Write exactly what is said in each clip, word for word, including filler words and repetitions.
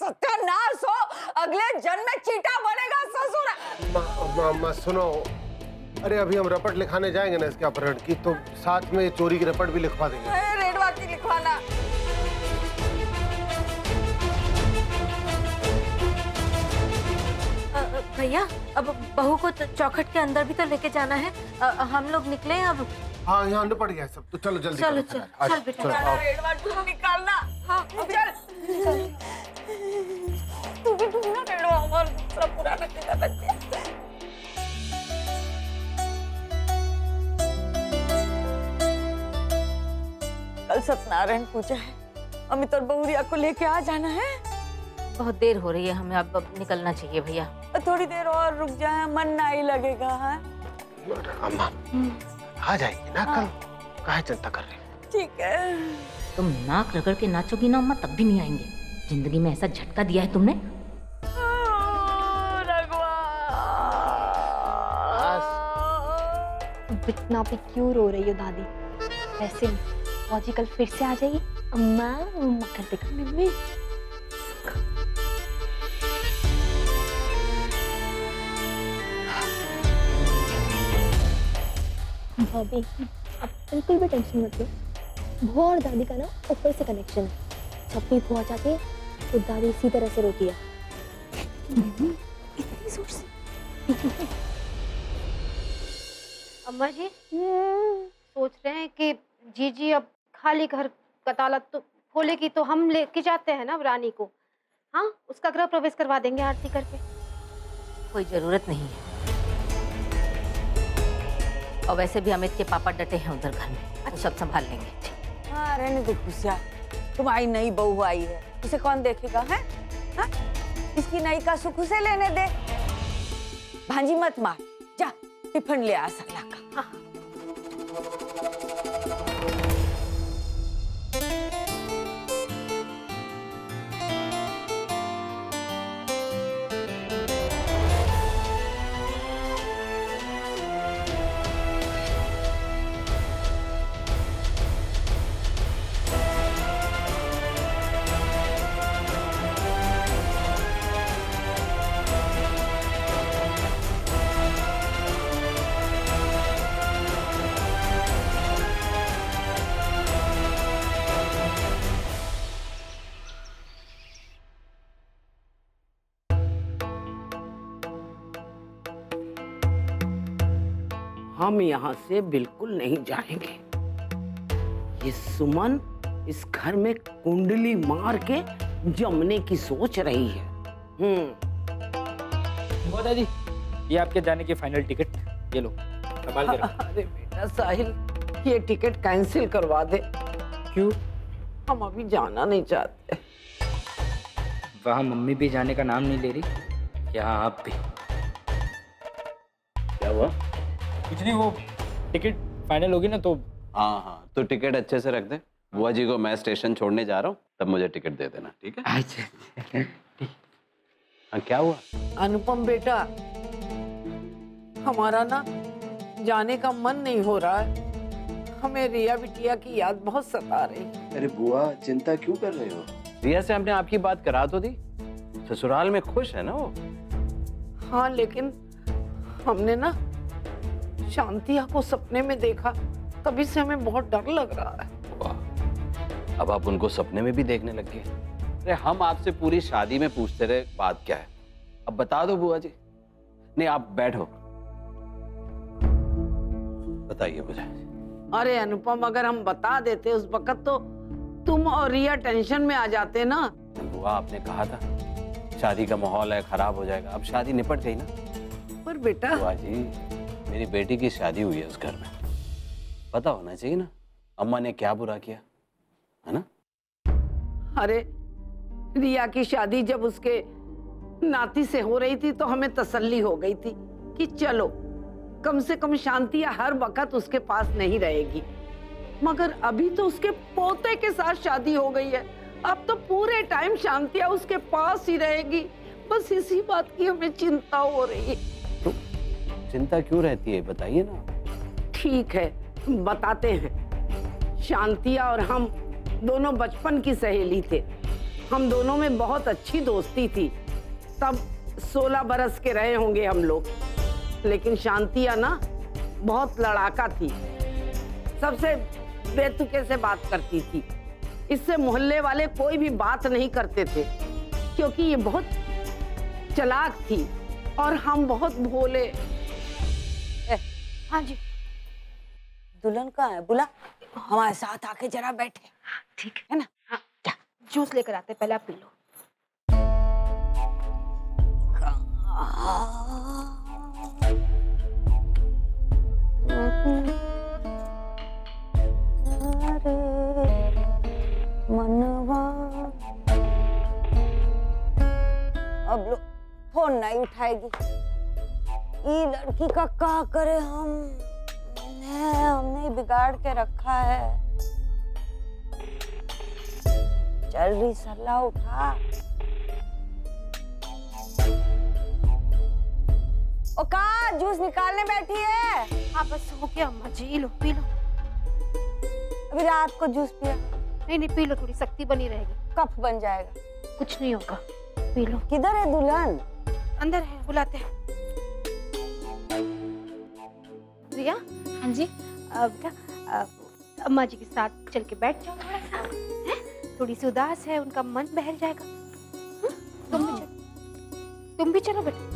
सत्यानाश हो, अगले जन्म में चीटा बनेगा ससुर। माँ माँ सुनो, अरे अभी हम रपट लिखाने जाएंगे ना इसके अपहरण की, तो साथ में चोरी की रपट भी लिखवा देंगे। रेडवा की लिखवाना। भैया अब बहू को चौखट के अंदर भी तो लेके जाना है। आ, हम लोग निकले अब। हाँ यहाँ निपट गया सब, तो चलो जल्दी चलो चलो, चल चल बेटा। रेडवा तू निकालना। हाँ चल तू भी ढूंढना रेडवा, और दूसरा पुराना किला बच गया। कल सत्यनारायण पूजा है, अमित और बहुरिया को लेके आ जाना है। बहुत देर हो रही है, हमें अब, अब निकलना चाहिए भैया। थोड़ी देर और रुक जाए, मन नहीं लगेगा। है अम्मा आ जाएगी ना कल, काहे चिंता कर रही हो? ठीक है। तुम नाक रगड़ के नाचोगी ना अम्मा, तब भी नहीं आएंगे। जिंदगी में ऐसा झटका दिया है तुमने। इतना भी क्यों रो रही हो दादी? वैसे फौजी कल फिर से आ जाएगी। अम्मा अम्मा कर देगा मम्मी। भाभी आप बिल्कुल भी टेंशन मत लो, बुआ और दादी का ना ऊपर से कनेक्शन है। जब भी बुआ जाती है तो दादी इसी तरह से रोती है। इतनी जोर से। अम्मा जी सोच रहे हैं कि जीजी अब खाली घर का ताला तो खोलेगी तो हम लेके जाते हैं ना रानी को। हाँ उसका गृह प्रवेश करवा देंगे आरती करके। कोई जरूरत नहीं है, और वैसे भी अमित के पापा डटे हैं उधर घर में। अच्छा सब संभाल लेंगे। हाँ रहने दो खुशिया, तुम्हारी नई बहू आई है, उसे कौन देखेगा है? हाँ? इसकी नई का सुख उसे लेने दे। भांजी मत मार, जा टिफिन ले आ सकला का। हाँ। हम यहाँ से बिल्कुल नहीं जाएंगे। ये सुमन इस घर में कुंडली मार के जमने की सोच रही है। हम्म बुआ दादी, ये आपके जाने की फाइनल टिकट, ये लो संभाल के रखो। अरे बेटा साहिल, ये टिकट कैंसिल करवा दे। क्यों? हम अभी जाना नहीं चाहते। वहाँ मम्मी भी जाने का नाम नहीं ले रही, यहाँ आप भी। क्या हुआ? कुछ नहीं, वो टिकट फाइनल होगी ना तो। हाँ हाँ तो टिकट अच्छे से रख दे। बुआ जी को मैं स्टेशन छोड़ने जा रहा हूँ, तब मुझे टिकट दे देना, ठीक है? अच्छा। हाँ क्या हुआ? अनुपम बेटा, हमारा ना जाने का मन नहीं हो रहा है। हमें रिया बिटिया की याद बहुत सता रही है। अरे बुआ चिंता क्यों कर रहे हो? रिया से हमने आपकी बात करा तो दी, ससुराल में खुश है ना वो। हाँ लेकिन हमने ना शांतिया को सपने में देखा, तभी से हमें बहुत डर लग रहा है। वाह, अब आप उनको सपने में भी देखने लग गए। अरे हम आपसे पूरी शादी में पूछते रहे बात क्या है, अब बता दो बुआ जी। नहीं आप बैठो, बताइए मुझे। अरे अनुपम, अगर हम बता देते उस वक्त तो तुम और रिया टेंशन में आ जाते ना। बुआ आपने कहा था शादी का माहौल है, खराब हो जाएगा। अब शादी निपट गई ना। पर बेटा बुआ जी, मेरी बेटी की शादी हुई है उस घर में, पता होना चाहिए ना अम्मा ने क्या बुरा किया, है ना? अरे रिया की शादी जब उसके नाती से हो रही थी तो हमें तसल्ली हो गई थी कि चलो कम से कम शांतिया हर वक्त उसके पास नहीं रहेगी। मगर अभी तो उसके पोते के साथ शादी हो गई है, अब तो पूरे टाइम शांतिया उसके पास ही रहेगी। बस इसी बात की हमें चिंता हो रही है। तो चिंता क्यों रहती है, बताइए ना। ठीक है बताते हैं। शांतिया और हम दोनों बचपन की सहेली थे। हम दोनों में बहुत अच्छी दोस्ती थी। तब सोलह बरस के रहे होंगे हम लोग। लेकिन शांतिया ना बहुत लड़ाका थी, सबसे बेतुके से बात करती थी। इससे मोहल्ले वाले कोई भी बात नहीं करते थे, क्योंकि ये बहुत चालाक थी और हम बहुत भोले। हाँ जी। दुल्हन कहाँ है? बुला, हमारे साथ आके जरा बैठे। ठीक है ना? हाँ, क्या जूस लेकर आते, पहले आप पी लो। मनवा अब लो फोन नहीं उठाएगी। ये लड़की का क्या करे हम? ने हमने बिगाड़ के रखा है। चल रही सरला, उठा। ओ का जूस निकालने बैठी है? हाँ बस हो गया अम्मा जी, लो पी लो। अभी रात को जूस पिया? नहीं नहीं पी लो, थोड़ी शक्ति बनी रहेगी। कफ बन जाएगा। कुछ नहीं होगा, पी लो। किधर है दुल्हन? अंदर है, बुलाते हैं। रिया। हाँ जी। बेटा अम्मा जी के साथ चल के बैठ जाओ थोड़ा सा, है? थोड़ी सी उदास है, उनका मन बहल जाएगा। हुँ? तुम भी चलो, तुम भी चलो बेटा।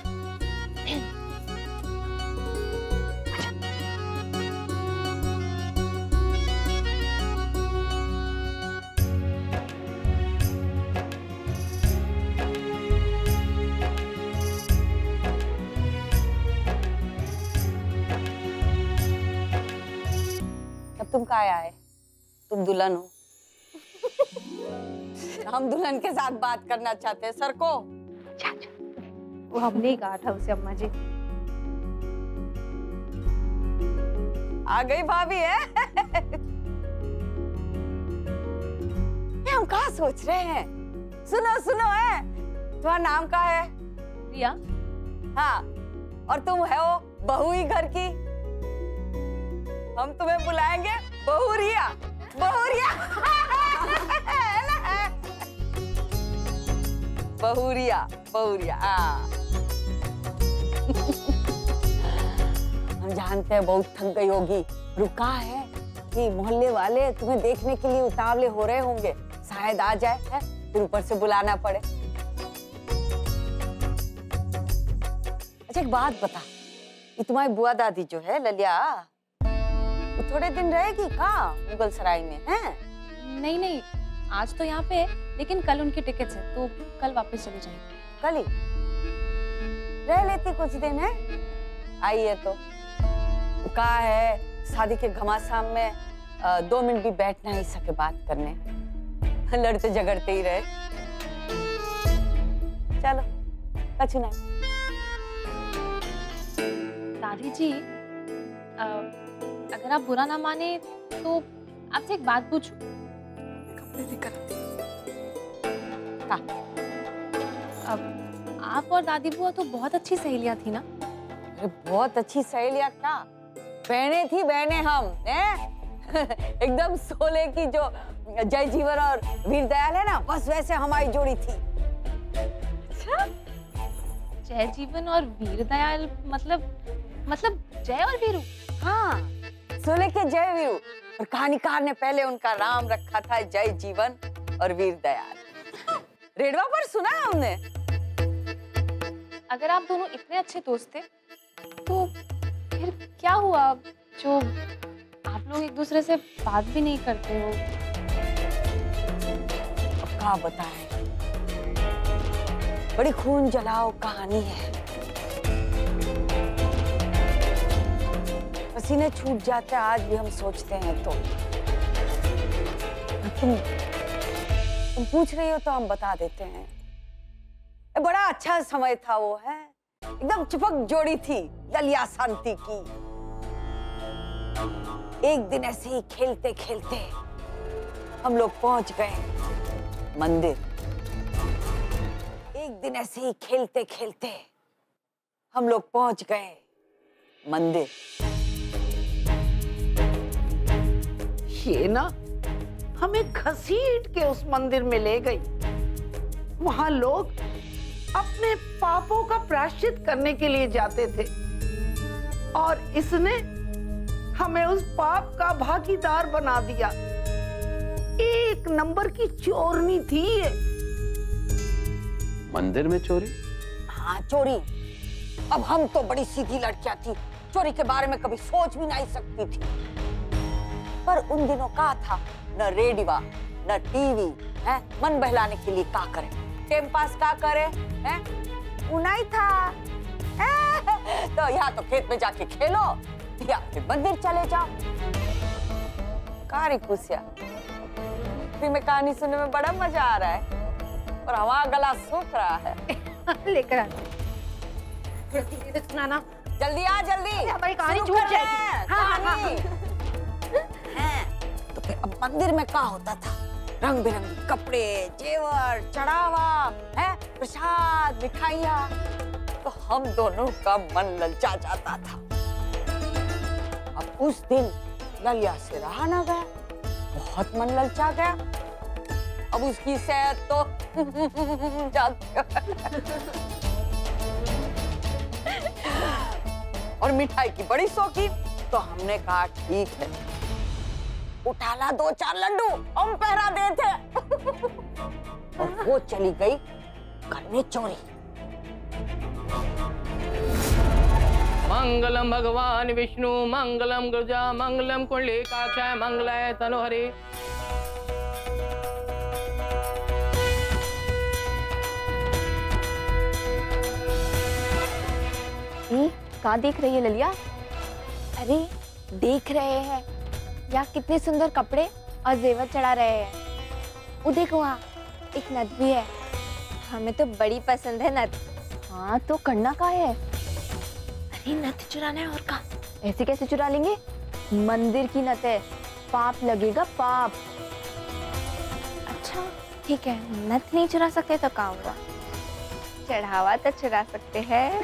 तुम कहाँ आए? तुम दुल्हन हो। हम दुल्हन के साथ बात करना चाहते हैं। सर को वो हमने ही कहा था उसे अम्मा जी। आ गई भाभी है। ये हम कहाँ सोच रहे हैं? सुनो सुनो है, तुम्हारा नाम क्या है? रिया। हाँ, और तुम है वो बहू ही घर की। हम तुम्हें बुलाएंगे बहुरिया। बहुरिया बहुरिया बहुरिया। हम जानते हैं बहुत थक गई होगी। रुका है कि मोहल्ले वाले तुम्हें देखने के लिए उतावले हो रहे होंगे, शायद आ जाए है, फिर ऊपर से बुलाना पड़े। अच्छा एक बात बता, ये तुम्हारी बुआ दादी जो है ललिया, थोड़े दिन रहेगी कहाँ मुगल सराय में? है नहीं नहीं, आज तो यहाँ पे है, लेकिन कल उनकी टिकट्स है, तो कल वापस चली जाएंगे। कल ही रह लेती कुछ दिन है। आई है तो कहा है शादी के घमासान में आ, दो मिनट भी बैठ नहीं सके बात करने, लड़ते झगड़ते ही रहे। चलो कछु नहीं। दादी जी, आ, अगर आप बुरा ना माने तो आपसे एक बात पूछूं? अब आप और दादी बुआ तो बहुत अच्छी सहेलियां थी ना? अरे बहुत अच्छी सहेलियां क्या, बहनें थी बहनें हम हैं। एकदम सोले की जो जय जीवन और वीर दयाल है ना, बस वैसे हमारी जोड़ी थी। अच्छा, जय जीवन और वीर दयाल मतलब मतलब जय और वीरू? हाँ, सोले के जय वीरू, और कहानीकार ने पहले उनका नाम रखा था जय जीवन और वीर दयाल। रेडवा पर सुना है हमने। अगर आप दोनों इतने अच्छे दोस्त थे तो फिर क्या हुआ जो आप लोग एक दूसरे से बात भी नहीं करते हो? अब क्या बताएं, बड़ी खून जलाओ कहानी है। पसीने छूट जाते आज भी हम सोचते हैं तो। तुम तुम पूछ रही हो तो हम बता देते हैं। ए, बड़ा अच्छा समय था वो, है एकदम चिपक जोड़ी थी ललिया शांति की। एक दिन ऐसे ही खेलते खेलते हम लोग पहुंच गए मंदिर। एक दिन ऐसे ही खेलते खेलते हम लोग पहुंच गए मंदिर। ये ना हमें घसीट के उस मंदिर में ले गई। वहां लोग अपने पापों का प्रायश्चित करने के लिए जाते थे और इसने हमें उस पाप का भागीदार बना दिया। एक नंबर की चोरनी थी ये। मंदिर में चोरी? हाँ चोरी। अब हम तो बड़ी सीधी लड़कियां थी, चोरी के बारे में कभी सोच भी नहीं सकती थी। पर उन दिनों का था, न रेडियो न टीवी है, मन बहलाने के लिए का करे, टाइम पास का करे है, उनाई था है? तो यहाँ तो खेत में जाके खेलो या फिर मंदिर चले जाओ। कारी कुसिया, फिर में कहानी सुनने में बड़ा मजा आ रहा है और हवा गला सूख रहा है। लेकर आ जल्दी से सुनाना। जल्दी आ जल्दी, हमारी कहानी शुरू छूट कर रहे जाएगी। हैं, हाँ, हाँ, कहानी। हैं, तो फिर अब मंदिर में क्या होता था, रंग बिरंगे कपड़े, जेवर, चढ़ावा है, प्रसाद, मिठाइयाँ, तो हम दोनों का मन ललचा जाता था। अब उस दिन ललिया से रहा ना गया, बहुत मन ललचा गया। अब उसकी सेहत तो जानते हो। और मिठाई की बड़ी शौकीन, तो हमने कहा ठीक है, उठा ला दो चार लड्डू, हम पहरा देते। और वो चली गई करने चोरी। मंगलम भगवान विष्णु, मंगलम गुरुजा, मंगलम कुंडलीकाक्षाय, मंगलाय तनोहरि। कहाँ देख रही है ललिया? अरे देख रहे हैं या कितने सुंदर कपड़े और जेवर चढ़ा रहे हैं। वो देखो वहाँ एक नथ भी है, हमें तो बड़ी पसंद है नथ। हाँ तो करना क्या है? अरे नथ चुराना है और का। ऐसे कैसे चुरा लेंगे? मंदिर की नथ है, पाप लगेगा पाप। अच्छा ठीक है, नथ नहीं चुरा सकते तो क्या होगा? चढ़ावा तो चुरा सकते हैं।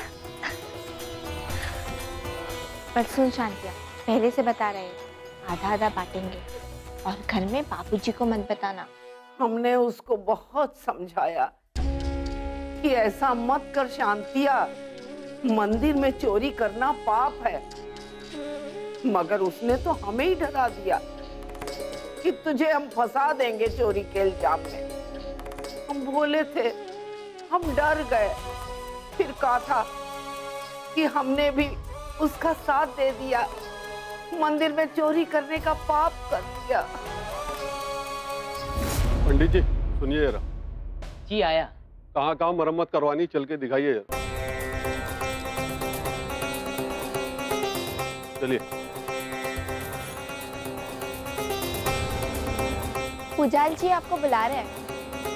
पर सुन शांतिया, पहले से बता रहे हैं, आधा आधा बांटेंगे और घर में बाबूजी को मत बताना। हमने उसको बहुत समझाया कि ऐसा मत कर शांतिया, मंदिर में चोरी करना पाप है, मगर उसने तो हमें ही डरा दिया कि तुझे हम फंसा देंगे चोरी के इल्जाम में। हम बोले थे, हम डर गए, फिर कहा था कि हमने भी उसका साथ दे दिया, मंदिर में चोरी करने का पाप कर दिया। पंडित जी सुनिए जरा। जी आया। कहाँ कहाँ मरम्मत करवानी, चल के दिखाइए जरा। चलिए। पुजारी जी आपको बुला रहे हैं।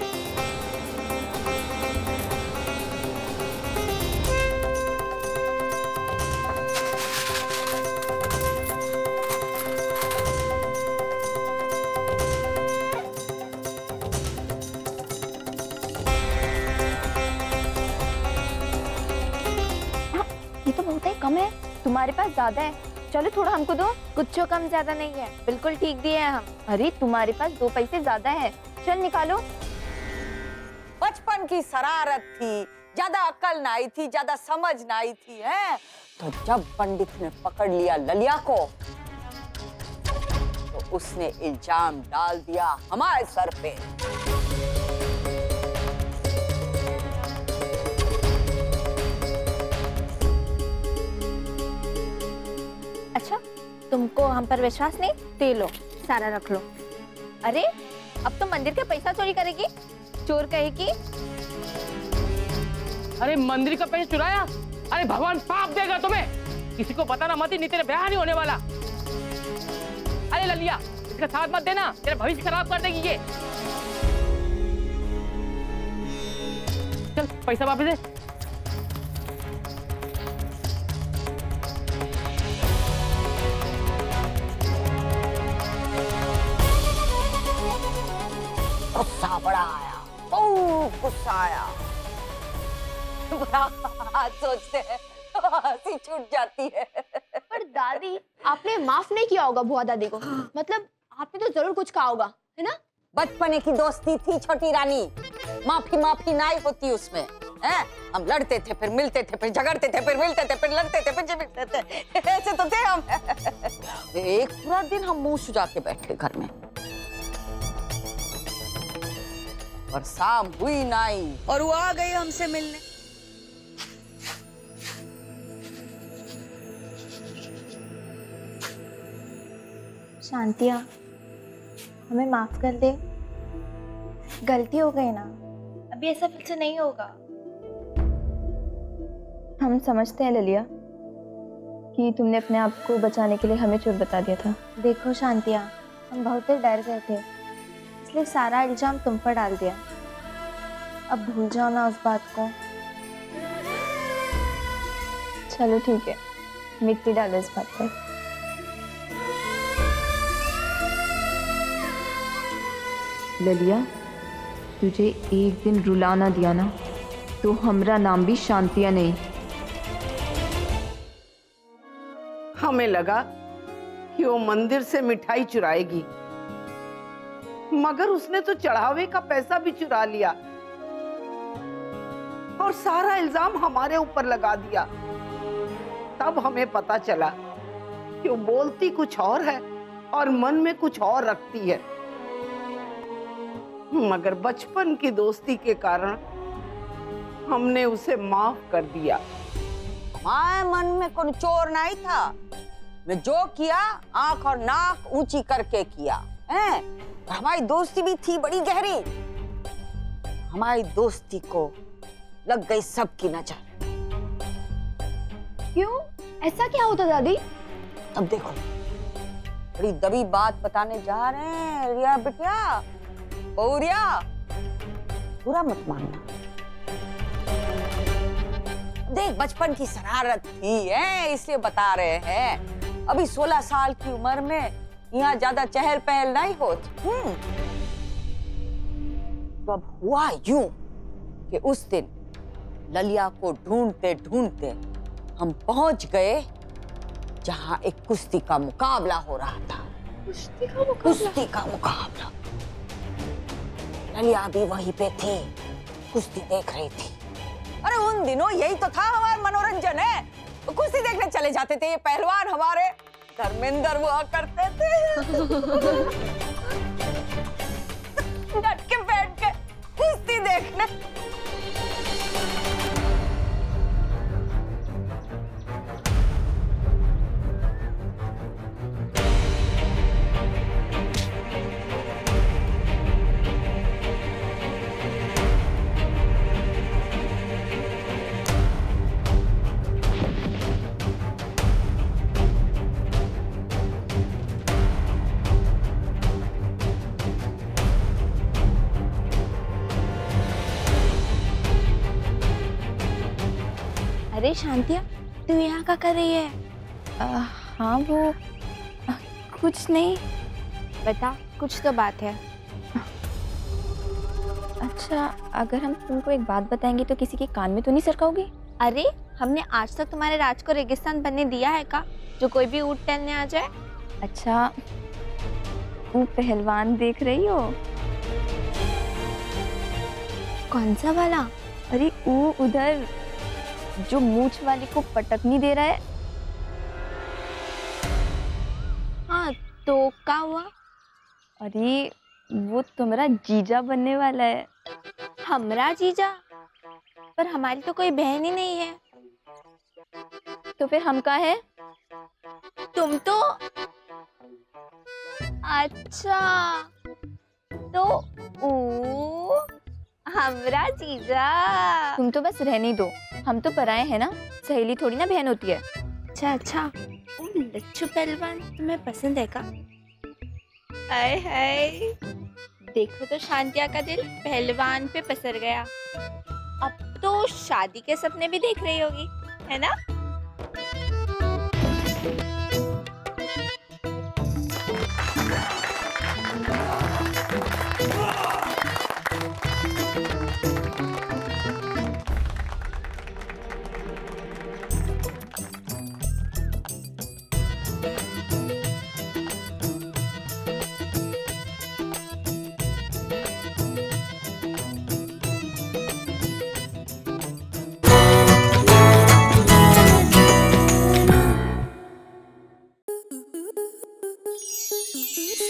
ये तो बहुत ही कम है, तुम्हारे पास ज्यादा है, चलो थोड़ा हमको दो। कुछ कम ज्यादा नहीं है, बिल्कुल ठीक दिए हैं हम। अरे तुम्हारे पास दो पैसे ज्यादा है, चल निकालो। बचपन की शरारत थी, ज्यादा अकल ना आई थी, ज्यादा समझ ना आई थी है। तो जब पंडित ने पकड़ लिया ललिया को, तो उसने इल्जाम डाल दिया हमारे सर पे। अच्छा तुमको हम पर विश्वास नहीं? ते लो, सारा रख लो। अरे अब तो मंदिर का पैसा चोरी करेगी, चोर कहेगी। अरे मंदिर का पैसा चुराया? अरे भगवान पाप देगा तुम्हें, किसी को बताना मत, नहीं तेरे ब्याह नहीं होने वाला। अरे ललिया इसका साथ मत देना, तेरा भविष्य खराब कर देगी ये। चल पैसा वापस दे। गुस्सा बड़ा आया, बहुत गुस्सा आया। बात सोचते हैं हंसी छूट जाती है। पर दादी आपने माफ नहीं किया होगा बुआ दादी को, मतलब आपने तो जरूर कुछ कहा होगा, है ना? बचपने की दोस्ती थी छोटी रानी, माफी माफी नहीं होती उसमें। हैं? हम लड़ते थे, फिर मिलते थे, फिर झगड़ते थे, फिर मिलते थे, फिर लड़ते थे, फिर मिलते थे, ऐसे तो थे हम। एक पूरा दिन हम मुंह सुजा के बैठे घर में, और शाम हुई नहीं और वो आ गई हमसे मिलने। शांतिया, हमें माफ कर दे, गलती हो गई ना, अभी ऐसा फिर से नहीं होगा। हम समझते हैं ललिया कि तुमने अपने आप को बचाने के लिए हमें चोर बता दिया था। देखो शांतिया, हम बहुत ही डर गए थे, इसलिए सारा इल्जाम तुम पर डाल दिया। अब भूल जाओ ना उस बात को। चलो ठीक है, मिट्टी डालो इस बात पर। ललिया, तुझे एक दिन रुला ना दिया ना तो हमरा नाम भी शांतिया नहीं। हमें लगा कि वो मंदिर से मिठाई चुराएगी, मगर उसने तो चढ़ावे का पैसा भी चुरा लिया और सारा इल्जाम हमारे ऊपर लगा दिया। तब हमें पता चला कि वो बोलती कुछ और है और मन में कुछ और रखती है, मगर बचपन की दोस्ती के कारण हमने उसे माफ कर दिया। हमारे मन में कोई चोर नहीं था, मैं जो किया आंख और नाक ऊंची करके किया है। और हमारी दोस्ती भी थी बड़ी गहरी, हमारी दोस्ती को लग गई सबकी नजर। क्यों? ऐसा क्या होता दादी? अब देखो, बड़ी दबी बात बताने जा रहे हैं रिया बिटिया। बहुरिया, बुरा मत मानना, देख बचपन की शरारत थी है, इसलिए बता रहे हैं। अभी सोलह साल की उम्र में यहाँ ज्यादा चहल पहल नहीं होती। हम्म तो अब हुआ यूं कि उस दिन ललिया को ढूंढते ढूंढते हम पहुंच गए जहां एक कुश्ती का मुकाबला हो रहा था। कुश्ती का मुकाबला? कुश्ती का मुकाबला। ललिया भी वहीं पे थी, कुश्ती देख रही थी। अरे उन दिनों यही तो था हमारा मनोरंजन है, तो कुश्ती देखने चले जाते थे। ये पहलवान हमारे धर्मेंद्र हुआ करते थे। डट के बैठ के कुश्ती देखने। अरे शांतिया, तू यहाँ क्या कर रही है? आ, हाँ वो आ, कुछ नहीं। बता, कुछ तो बात है। अच्छा, अगर हम तुमको एक बात बताएंगे तो किसी के कान में तो नहीं सरकाओगी? अरे हमने आज तक तुम्हारे राज को रेगिस्तान बनने दिया है का, जो कोई भी ऊँट टहलने आ जाए? अच्छा, वो पहलवान देख रही हो? कौन सा वाला? अरे वो उधर जो मूंछ वाली को पटकनी दे रहा है। हाँ तो क्या हुआ? अरे वो तुम्हारा जीजा बनने वाला है। हमारा जीजा? पर हमारी तो कोई बहन ही नहीं है। तो फिर हम का है? तुम तो अच्छा, तो ओ हमरा जीजा। तुम तो बस रहने दो, हम तो पराए हैं ना, सहेली थोड़ी ना बहन होती है। अच्छा अच्छा, ओ लच्छू पहलवान तुम्हें पसंद है का? हाय हाय, देखो तो शांतिया का दिल पहलवान पे पसर गया। अब तो शादी के सपने भी देख रही होगी, है ना?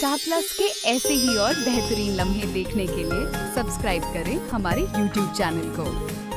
स्टार प्लस के ऐसे ही और बेहतरीन लम्हे देखने के लिए सब्सक्राइब करें हमारे यूट्यूब चैनल को।